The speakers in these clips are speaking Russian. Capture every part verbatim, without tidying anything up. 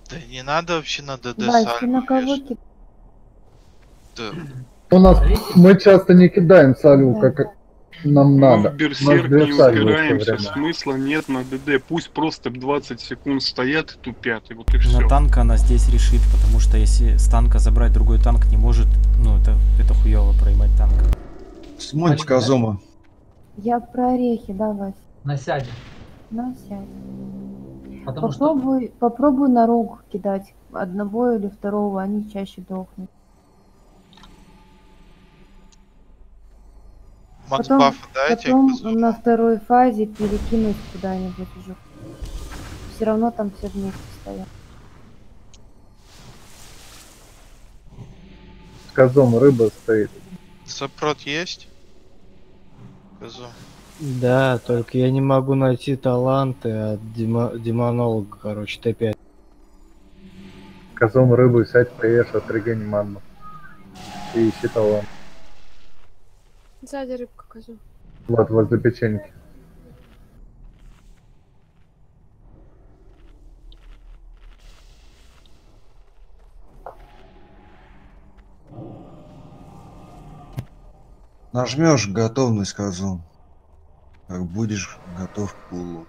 Да не надо вообще на ДД Вась, ты на сальву кого вешать. кидаешь? Да. У нас мы часто не кидаем сальву, Да. как нам Мы надо. в У берсерк нас две не сальвы все упираемся, время. смысла нет на ДД. Пусть просто двадцать секунд стоят и тупят, и вот и На все. танка она здесь решит, потому что если с танка забрать другой танк не может, ну это, это хуёво проебать танк. Смотрите, Казома. Я про орехи, да, Вась? На сяде. На сядь. Потому Попробуй, попробуй на рог кидать одного или второго, они чаще дохнут. Макс Потом, бафа дайте, потом Казума. на второй фазе перекинуть куда-нибудь уже. Все равно там все вместе стоят. С козом рыба стоит. Сопрот есть? Казум. Да, только я не могу найти таланты от демо- демонолога, короче, Т пять. Козом рыбу сядь, поешь, отрыгани манну. И ищи талант. Сзади рыбка, козу. Вот, возле печеньки. Нажмешь готовность, Казом. Как будешь готов к пулу.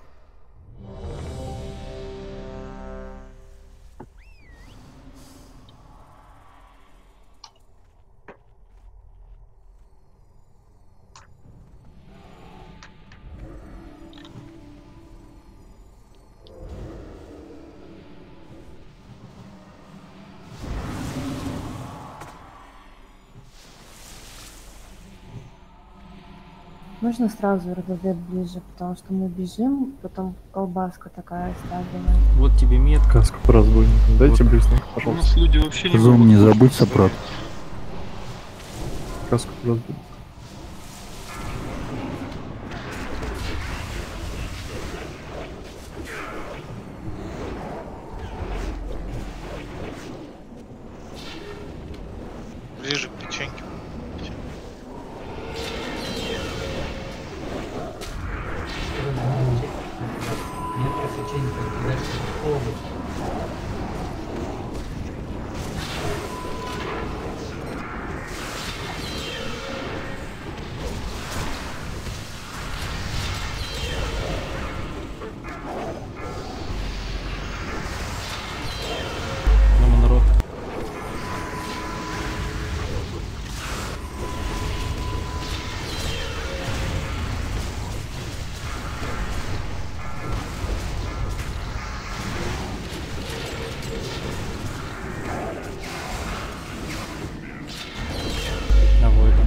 Можно сразу РДД ближе, потому что мы бежим, потом колбаска такая стягивает. Вот тебе метка. Каску по разбойникам. Дайте Вот. быстренько, У пожалуйста. нас люди вообще не Зум, могут не пушку забудь ставить. сопрот. Каску по разбойникам. Ближе к печеньке. Нет пресечения, кидаешь полностью. Ну, народ. На Войда.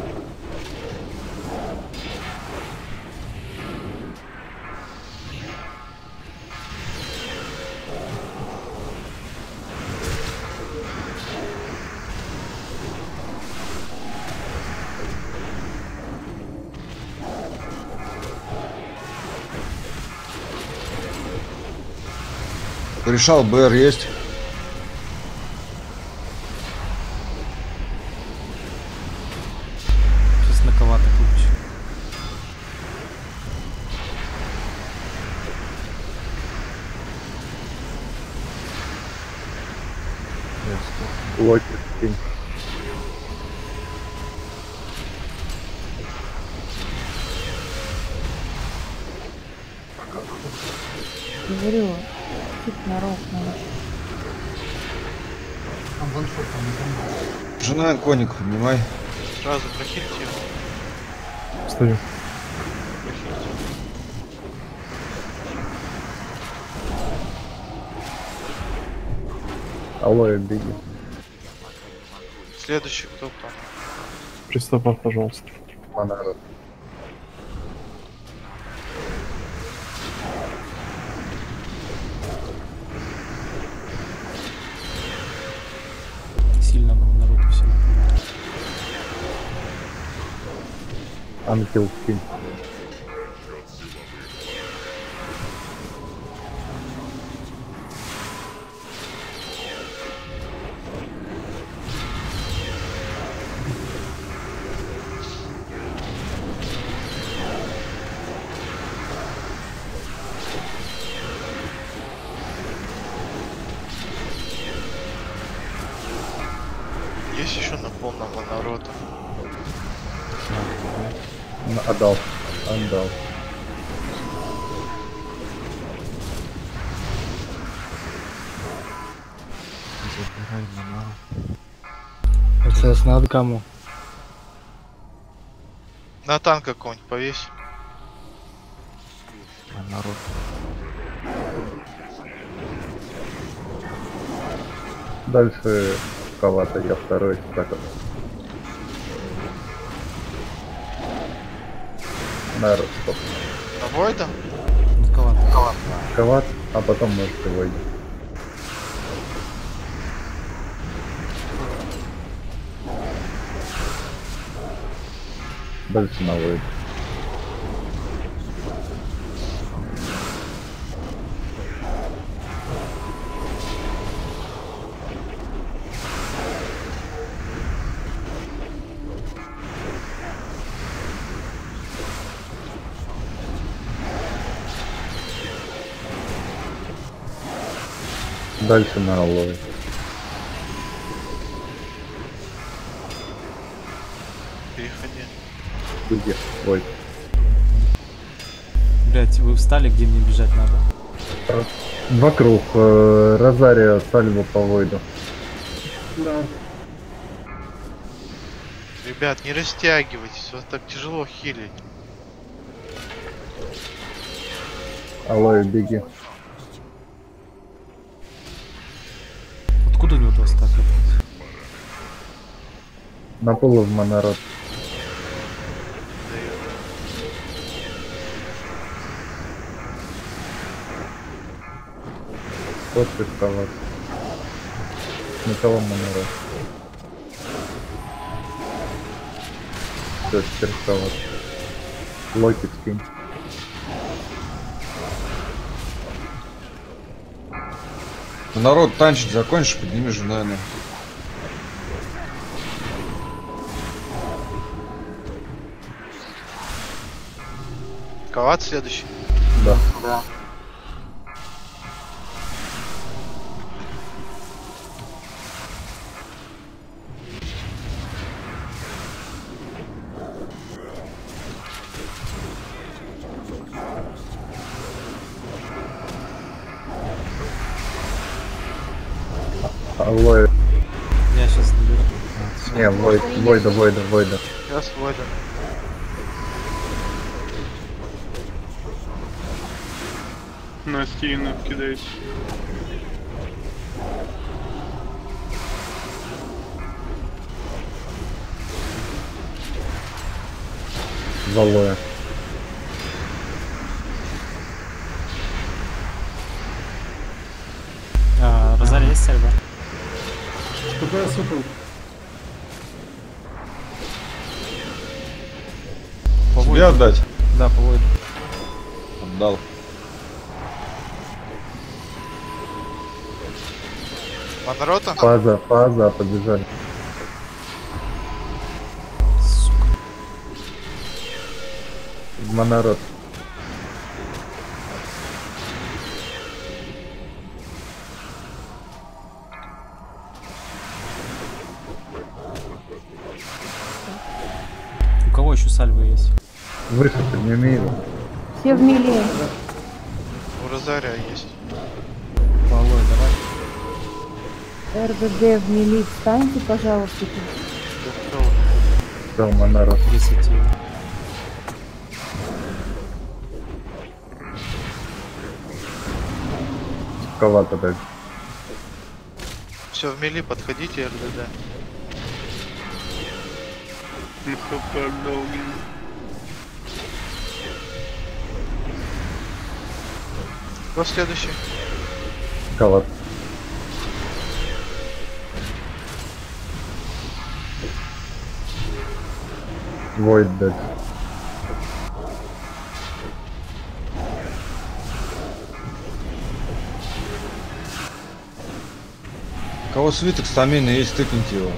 Решал, БР есть. Сейчас наковато получишь. Локи, скинь. Говорю, чуть на рог надо. Там ваншот, там не помню. Жена коник, поднимай. Сразу прохильте его. Стою. Прохильте. Алоэ, беги. Следующий кто там? Приступав, пожалуйста. Монара. Сильно нам народ все. Анкил, скинь. есть еще на полном монорота? Ну, Отдал. Отдал. Забирай мана. Сейчас надо кому? На танк какой-нибудь повесь. Монорот. Дальше кого-то я второй. Так вот. Народ, стоп. На Войда? Коват. Коват, а потом можете выйти. Дальше на выйти. Дальше на аллой. Переходи. Где? Ой. Блять, вы встали, где мне бежать надо? Вокруг э, Розарио сальву по войду. Ребят, не растягивайтесь, вас так тяжело хилить. Аллой, беги. Откуда у него два стака? блядь? На полу в монород. Вот пистолет. Сначала монород. Все, теперь пистолет. Локи скинь. Народ, танчить закончишь, подними же, наверное. Коват следующий. Да. Аллой. Я сейчас наберу. Не, Войд, Войда, Войда, Войда. Сейчас Войда. На стену кидайся. Валоя. А, Розария есть сальва? По Тебе Войду. отдать? Да, по Войду. Отдал. Монорота? Фаза, фаза, побежали. Сука. В монород. У кого еще сальвы есть? Выше подними его. Все в миле. У Розария есть. По Алой, давай. РВД в мили. Встаньте, пожалуйста. Готово. Все, монород. тридцать. Ковата дальше. Все в мили, подходите, РДД. Ну хп отдал, блин. Кто следующий? Коват. Войд дальше. У кого свиток стамина есть, тыкните его.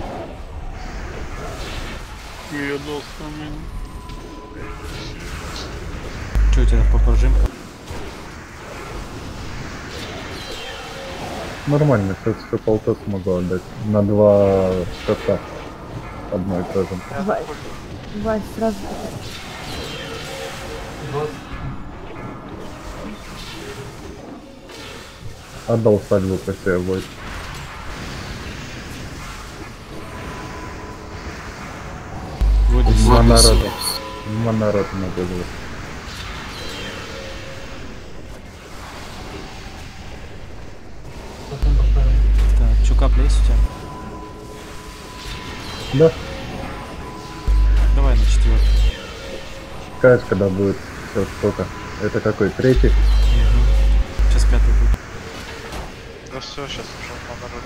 Я дал стамину. Че у тебя по прожимка? Нормально, сейчас еще полтос могу отдать. На два кота. одно и то же. Вась, Вась, сразу. Вот. Отдал сальву по себе войд. Вроде Два бы народа. Два народа надо было. Потом поставил. Так, чё, капля есть у тебя? Да, Давай на четвертый. скажешь, когда будет все сколько. Это какой, третий? Сейчас пятый будет. Да все, сейчас уже по народу.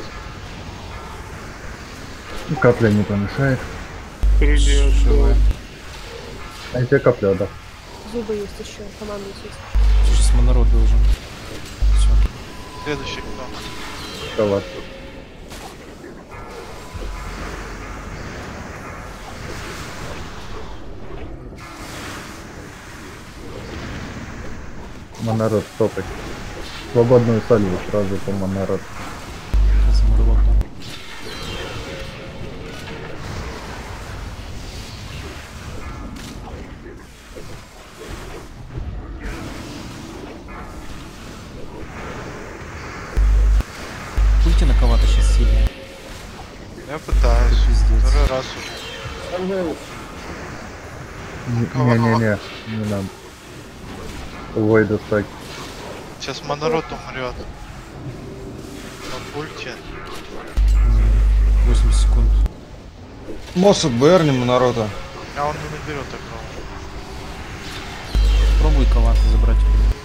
Ну, капля не помешает. Крылья Живая. отдал. А тебе капля, да. Зубы есть еще, команду есть. Сейчас монород должен. Все. Следующий кто? Кровать. Монород стопать. Свободную сальву сразу по монород. Сейчас монород дам. Пульти на кого-то сейчас сильнее. Я пытаюсь. Пиздец. Второй раз уже. Не-не-не, не надо. Войда так. Сейчас монород умрет. На пульте. восемьдесят секунд. Моссад Берни народа. А он не наберет такого. Пробуй кого-то забрать у меня.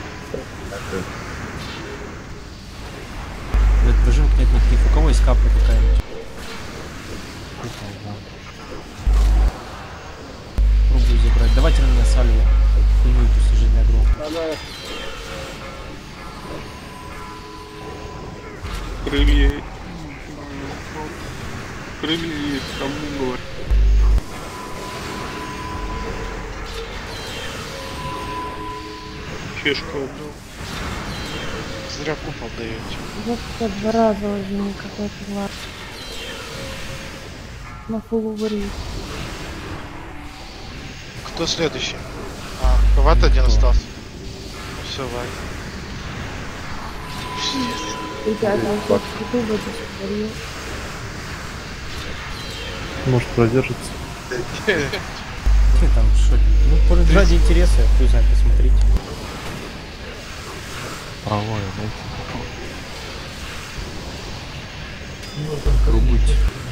Блять, прижим нет никаких. У кого есть капля какая-нибудь? Пробую забрать. Давайте на меня сальву. Хуйню эту сожжение огромное. Крылья. Крылья есть, кому говорить. Чешку отдал. Зря купол даете. Вот это два раза уже какой-то лад. На фулу варить. Кто следующий? А, Хват один остался. Все, Вай. Ребята, я сейчас приду, буду варить. Может продержится. Ты там что? Ну, por- ради интереса, хуй знает, посмотрите. Правая, да? Ну, там Пробуйте.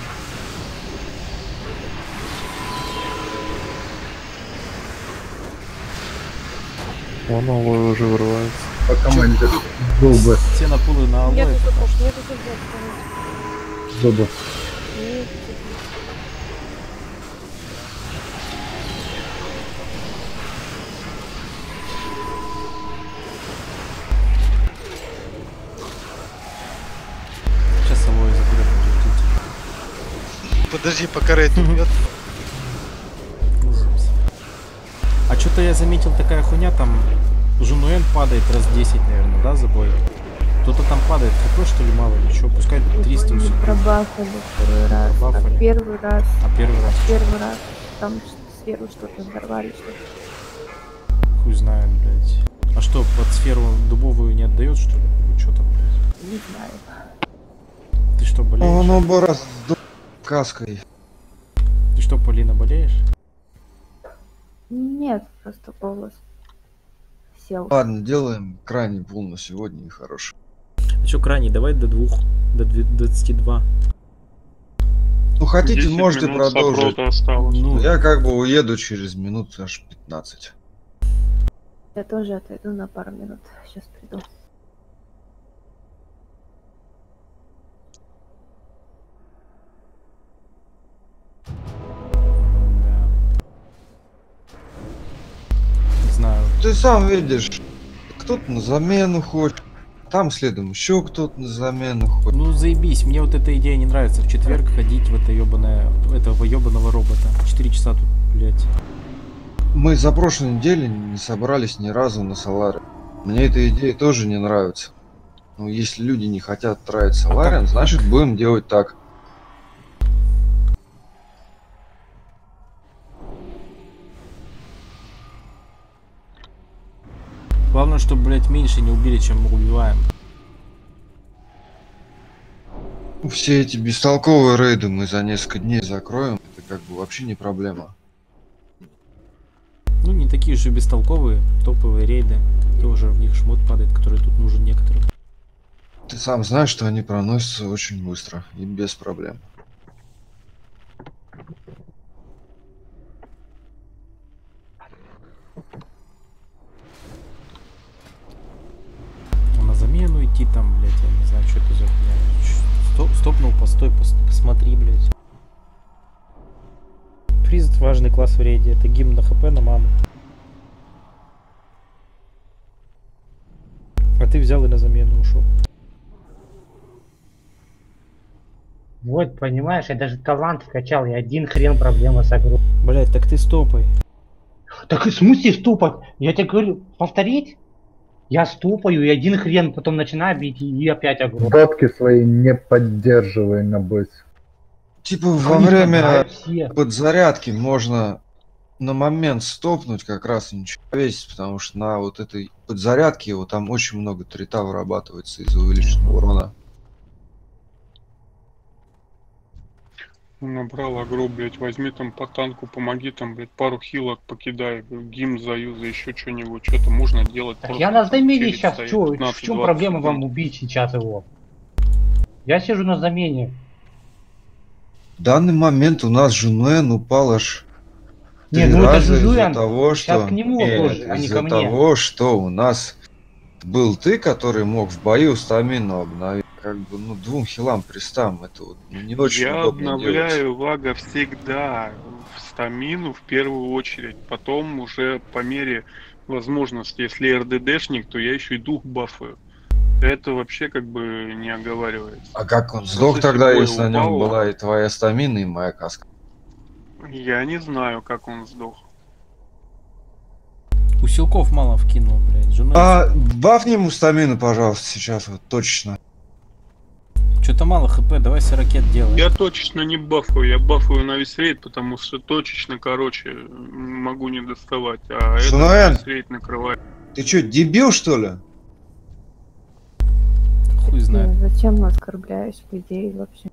Он алой уже вырывается. По команде зубы. Все на пулы на алоэ. Нету зубов, нету зубов. Зубы. Нет. Сейчас алоэ заберет, подождите. Подожди, пока рейд убьет. Лузимся. А что-то я заметил такая хуйня, там Жунуэн падает раз десять, наверное, да, за бой? Кто-то там падает, какой что ли, мало ли, что, пускай триста Не все. пробафали второй раз, Пробафали. а первый раз, А первый раз первый раз, там ш- сферу что-то взорвали, что-то. хуй знает, блядь. А что, под сферу дубовую не отдает, что ли? Ну что там, блядь? Не знаю. Ты что, болеешь? Он оба раз с каской. Ты что, Полина, болеешь? Нет, просто голос сел. Ладно, делаем крайний пул на сегодня и хороший. А что, крайний, давай до двух, до двадцати двух. Ну хотите, десять можете минут продолжить. сопрота осталось. Ну, Я как бы уеду через минут аж пятнадцать. Я тоже отойду на пару минут. Сейчас приду. да. Не знаю. Ты сам видишь, кто-то на замену хочет, там следом еще кто-то на замену хочет. Ну заебись, мне вот эта идея не нравится. В четверг ходить в это ебаное, этого ебаного робота. Четыре часа тут, блядь. Мы за прошлой неделе не собрались ни разу на Соларе. Мне эта идея тоже не нравится. Ну, если люди не хотят тратить Солариан, значит будем делать так. что, блядь, меньше не убили, чем мы убиваем. Все эти бестолковые рейды мы за несколько дней закроем. Это как бы вообще не проблема. Ну, не такие же бестолковые, топовые рейды. Тоже в них шмот падает, который тут нужен некоторым. Ты сам знаешь, что они проносятся очень быстро и без проблем. На замену идти там, блядь, я не знаю, что это за хуйня. Стоп, стопнул, постой, пос- посмотри, блядь. Приз — важный класс в рейде. Это гимн на хп на маму. А ты взял и на замену ушел. Вот, понимаешь, я даже талант вкачал, и один хрен проблема с игрой. Блядь, так ты стопай. Так и в смысле ступать? Я тебе говорю, повторить? Я ступаю, и один хрен потом начинаю бить, и опять огромный. Дотки свои не поддерживай на боссе. Типа во Они время знают все. подзарядки можно на момент стопнуть как раз и ничего весить, потому что на вот этой подзарядке его там очень много трита вырабатывается из-за увеличенного урона. Набрал агро, блядь, возьми там по танку, помоги там, блядь, пару хилок покидай, гимн заюза, еще что-нибудь, что-то можно делать. Так я на замене через сейчас, стоит чё, в пятнадцать чем двадцать проблема секунд. вам убить сейчас его? Я сижу на замене. В данный момент у нас Жунуэн упал аж Не, три ну это раза же из-за Жуэн, того, сейчас что к нему Нет, тоже, а не из-за ко мне. того, что у нас был ты, который мог в бою стамину обновить. Как бы, ну, двум хилам пристам, это вот ну, не очень Я удобно делать. обновляю Вага всегда в стамину в первую очередь, потом уже по мере возможности, если РДДшник, то я еще и дух бафаю. Это вообще как бы не оговаривается. А как он Просто сдох тогда, бой если на нем упал, была и твоя стамина, и моя каска? Я не знаю, как он сдох. Усилков мало вкинул, блядь. Жену... А, бафни ему стамину, пожалуйста, сейчас вот точно. Что-то мало хп, давай ракет делай. Я точечно не бафаю, я бафаю на весь рейд, потому что точечно, короче, могу не доставать, а это на Жунуэн, весь рейд накрывает. ты чё, дебил, что ли? Хуй знает. Ну, зачем оскорбляюсь, по идее, вообще?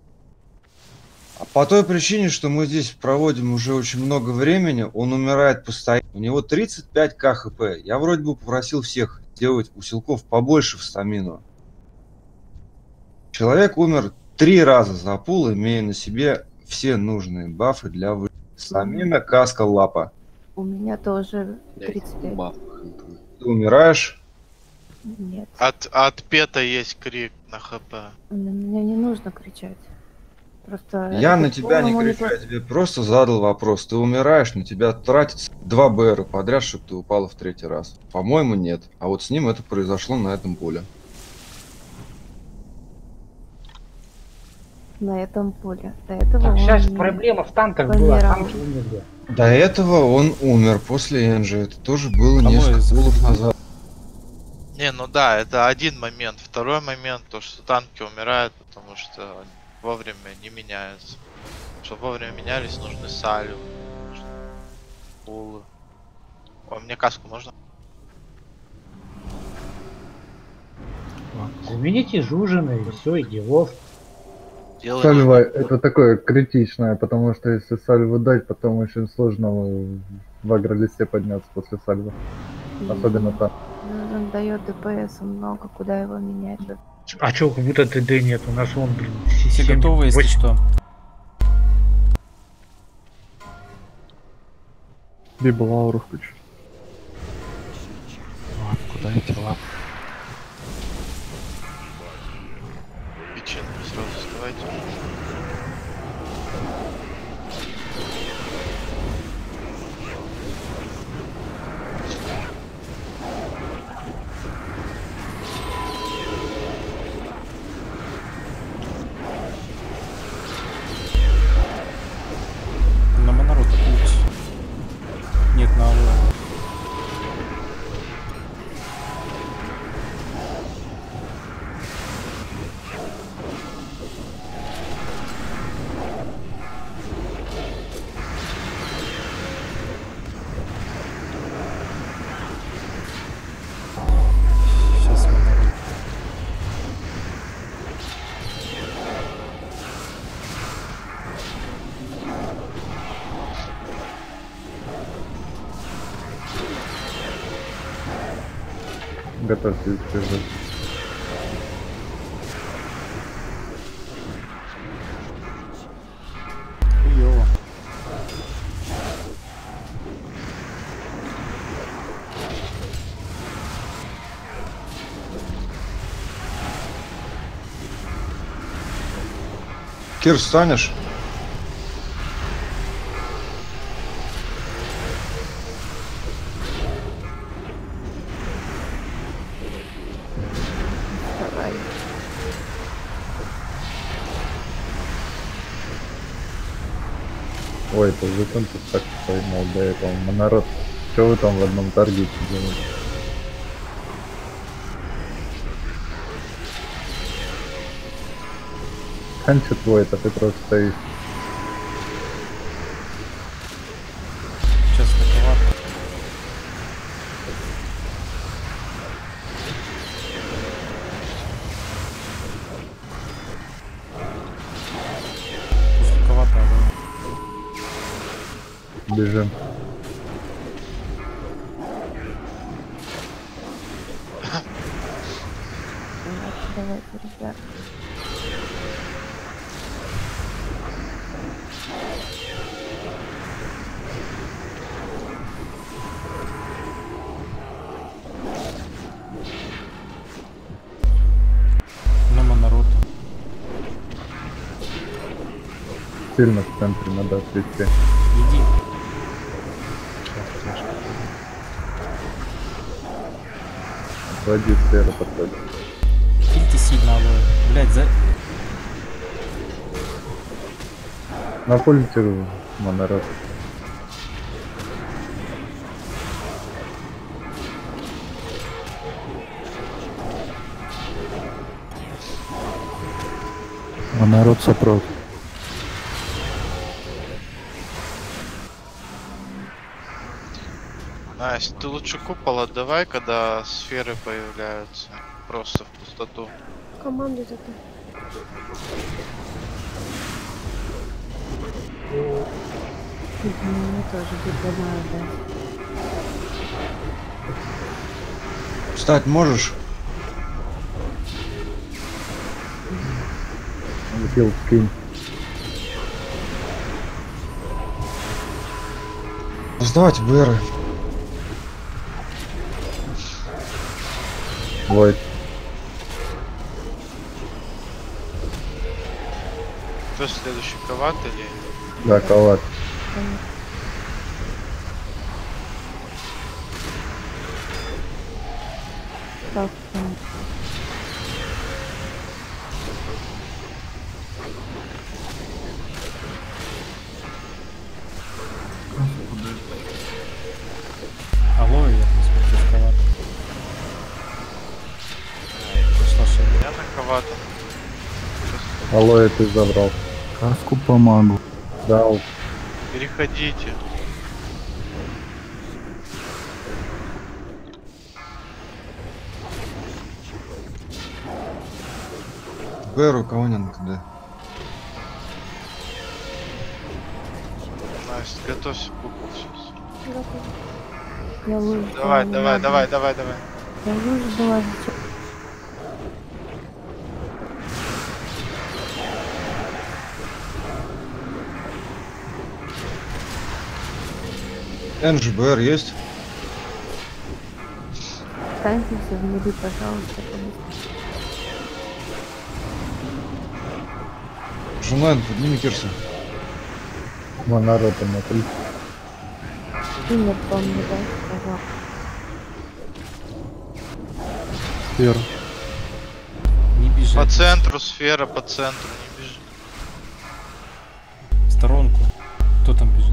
А по той причине, что мы здесь проводим уже очень много времени, он умирает постоянно. У него тридцать пять ка хп. Я вроде бы попросил всех сделать у силков побольше в стамину. Человек умер три раза за пул, имея на себе все нужные бафы для выживания. Стамина, каска, лапа. У меня тоже тридцать пять. Ты умираешь? Нет. От, от пета есть крик на хп. На меня не нужно кричать. Просто... Я это на тебя не полному кричу, я тебе просто задал вопрос. Ты умираешь, на тебя тратится два БР подряд, чтобы ты упала в третий раз. По-моему, нет. А вот с ним это произошло на этом поле. На этом поле. До этого Так, он сейчас не проблема в танках планировал. была, танки умерли. До этого он умер после Энджи. Это тоже было Кого несколько из- пулов назад. Не, ну да, это один момент. Второй момент, то что танки умирают, потому что вовремя не меняются. Чтобы вовремя менялись, нужны салю, нужны пулы. О, мне каску можно? Замените Жужина и все, и делов. Делай Сальва это такое критичное, потому что если сальву дать, потом очень сложно в агролисте подняться после сальвы. Особенно там. Ну, он дает ДПС много, куда его менять. А чё, как будто ТД нет, у нас он, блин, Все семь, готовы, если восемь. что. Либо лауру включить. Ладно, куда эти лапы? печенками сразу вставайте. На Монорота путь. Нет, на Алло. Готовьтесь бежать. Хуёво. Кир, встанешь? Давай. Ой, это зачем ты так поймал до этого? Народ, что вы там в одном таргете делаете? Танчит твой, это ты просто стоишь. Сейчас таковато. Пустяковато, а Бежим. Давайте, ребят. Нема народ. Сильно в центре надо отвести. Иди. Отводи сферу подходит. Кильте сильно, алоэ. Блять, за... На пульте монород. Монород сопрот. Настя, ты лучше купол отдавай, когда сферы появляются. Просто в пустоту. Команду зато. Мне тоже предлагаю, да. Встать можешь? Хил скинь. Сдавайте БРы. Войд. Кто следующий, Коват или... Да, Калат. Так, там. Алоэ, я там смотрю, сковато. Пошла шея. Я на Коватом. Алоэ ты забрал. Каску помогу. Дал. Переходите. БР у кого нет КД? Настя, готовься к куклу сейчас. Готово. Я лучше. Давай, давай, давай, давай, давай. Я лучше была зачем? Энджи, БР есть? Встаньте все в мире, пожалуйста, побыстрее. Жунайн, подними Кирса. Монород на три. Имя помню, да, пожалуйста. Сфер. Не бежать. По центру сфера, по центру, не бежи. В сторонку. Кто там бежит?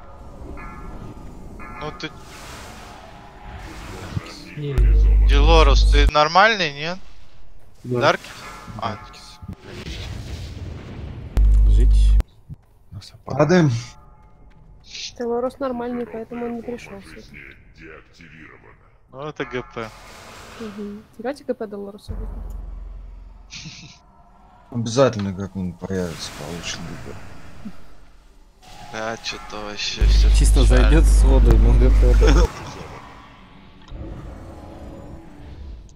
Ну ты... Делорус, ты нормальный, нет? Дарки? А, Жить. Падаем. Телорус нормальный, поэтому он не пришел сюда. ну это ГП. Угу. Давайте КП Долорусу. Обязательно как-нибудь появится, получит ГП. Да, что-то вообще все. Чисто зайдет с воду, ему ГП.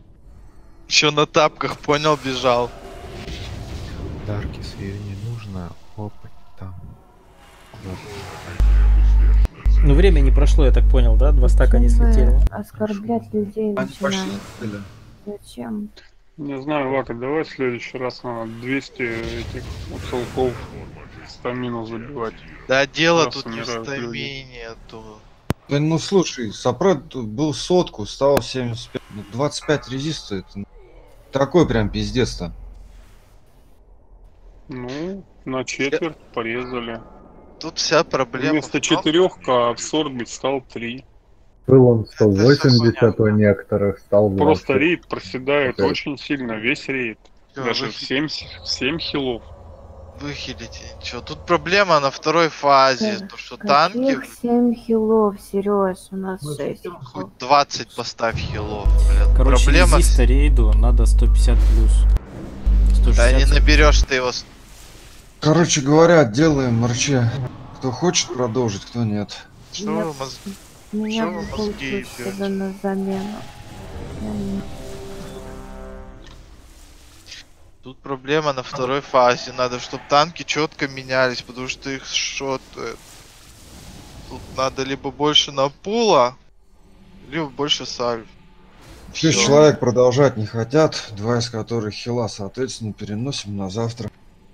Чё на тапках, понял, бежал. Даркис, ее не нужно хлопать там. Ну время не прошло, я так понял, да? Два стака не слетели. Оскорблять людей Они пошли. начинают. Зачем? Не знаю, Вака, давай в следующий раз надо двести этих уцелков стамину забивать. Да дело Раз тут не в умирают люди. стамине, то... Да ну слушай, Сопрат тут был сотку, стал семьдесят пять. Ну, двадцать пять резиста, это ну, такой прям пиздец-то. Ну, на четверть порезали. Тут вся проблема Вместо в том, четырех в сорбит стал три. Был он сто Это всё восемьдесят у понятно. некоторых, стал Просто двадцать. рейд проседает Окей. очень сильно, весь рейд. Всё, Даже вы- в семь, в семь хилов. выхилите ничего. Тут проблема на второй фазе, Да. то что танки Каких семь хилов, Сереж? У нас Мы шесть хотим хилов. хоть двадцать поставь хилов, блядь. Короче, Проблема... резиста рейду надо сто пятьдесят плюс. сто Да не шестьдесят. наберешь ты его. с- Короче говоря, делаем марче. Кто хочет продолжить, кто нет. Что вы моз- Меня Чё вы в любом мозги случае ебёте? да на замену. Я не- Тут проблема на второй фазе. Надо, чтобы танки четко менялись, потому что их шотают. Тут надо либо больше на пула, либо больше сальв. Шесть Всё. человек продолжать не хотят, два из которых хила, соответственно, переносим на завтра.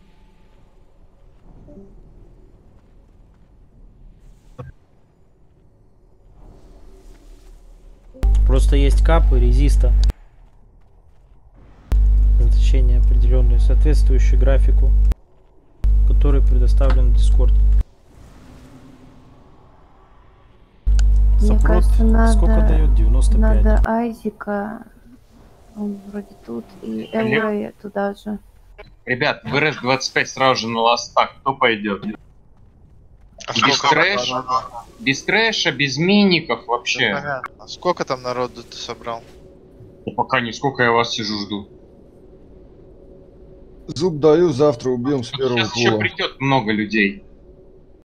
Просто есть капы резиста. Значение определенное, соответствующее графику, который предоставлен в Discord. Мне Сопрот кажется, надо, сколько дает? девяносто пять. надо Айзика, он вроде тут, и Элроя туда же. Ребят, в эр эс двадцать пять сразу же на ластах. Кто пойдет? А Без сколько там трэша, народу? без трэша, без миников Да, вообще. понятно. А сколько там народу ты собрал? Да пока нисколько я вас сижу жду. Зуб даю, завтра убьем с первого Сейчас еще пула. придет много людей.